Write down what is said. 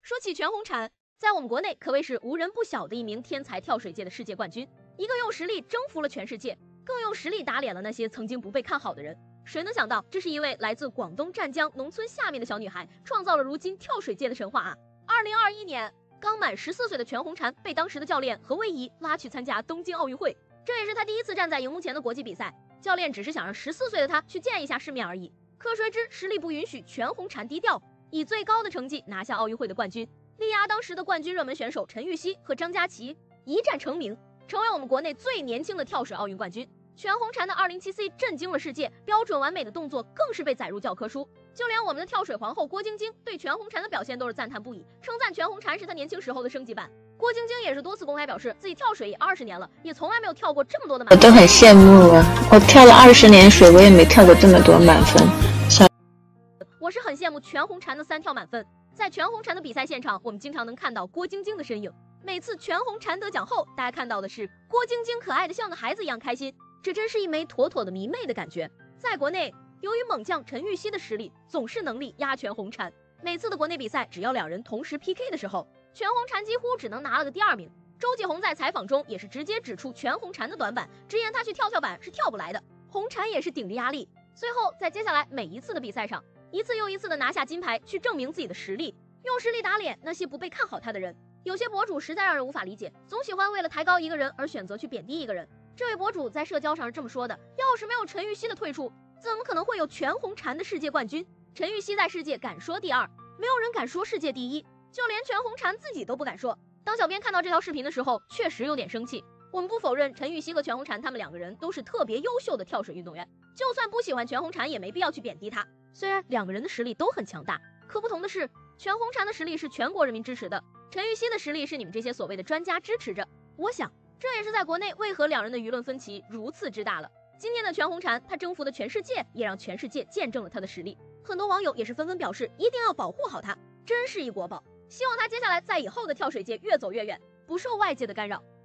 说起全红婵，在我们国内可谓是无人不晓的一名天才跳水界的世界冠军，一个用实力征服了全世界，更用实力打脸了那些曾经不被看好的人。谁能想到，这是一位来自广东湛江农村下面的小女孩，创造了如今跳水界的神话啊！2021年，刚满14岁的全红婵被当时的教练何威仪拉去参加东京奥运会，这也是她第一次站在荧幕前的国际比赛。教练只是想让14岁的她去见一下世面而已，可谁知实力不允许，全红婵低调，以最高的成绩拿下奥运会的冠军，力压当时的冠军热门选手陈芋汐和张家齐，一战成名，成为我们国内最年轻的跳水奥运冠军。全红婵的 207C 震惊了世界，标准完美的动作更是被载入教科书。就连我们的跳水皇后郭晶晶对全红婵的表现都是赞叹不已，称赞全红婵是她年轻时候的升级版。郭晶晶也是多次公开表示，自己跳水也20年了，也从来没有跳过这么多的满分。 我都很羡慕啊！我跳了20年水，我也没跳过这么多满分。 我是很羡慕全红婵的3跳满分。在全红婵的比赛现场，我们经常能看到郭晶晶的身影。每次全红婵得奖后，大家看到的是郭晶晶可爱的像个孩子一样开心，这真是一枚妥妥的迷妹的感觉。在国内，由于猛将陈芋汐的实力总是能力压全红婵，每次的国内比赛只要2人同时 PK 的时候，全红婵几乎只能拿了个第2名。周继红在采访中也是直接指出全红婵的短板，直言她去跳跳板是跳不来的。红婵也是顶着压力，随后在接下来每一次的比赛上，一次又一次的拿下金牌，去证明自己的实力，用实力打脸那些不被看好他的人。有些博主实在让人无法理解，总喜欢为了抬高一个人而选择去贬低一个人。这位博主在社交上是这么说的：要是没有陈芋汐的退出，怎么可能会有全红婵的世界冠军？陈芋汐在世界敢说第2，没有人敢说世界第1，就连全红婵自己都不敢说。当小编看到这条视频的时候，确实有点生气。我们不否认陈芋汐和全红婵他们2个人都是特别优秀的跳水运动员，就算不喜欢全红婵也没必要去贬低她。虽然2个人的实力都很强大，可不同的是，全红婵的实力是全国人民支持的，陈芋汐的实力是你们这些所谓的专家支持着。我想这也是在国内为何2人的舆论分歧如此之大了。今天的全红婵，她征服了全世界，也让全世界见证了她的实力。很多网友也是纷纷表示一定要保护好她，真是一国宝。希望她接下来在以后的跳水界越走越远，不受外界的干扰。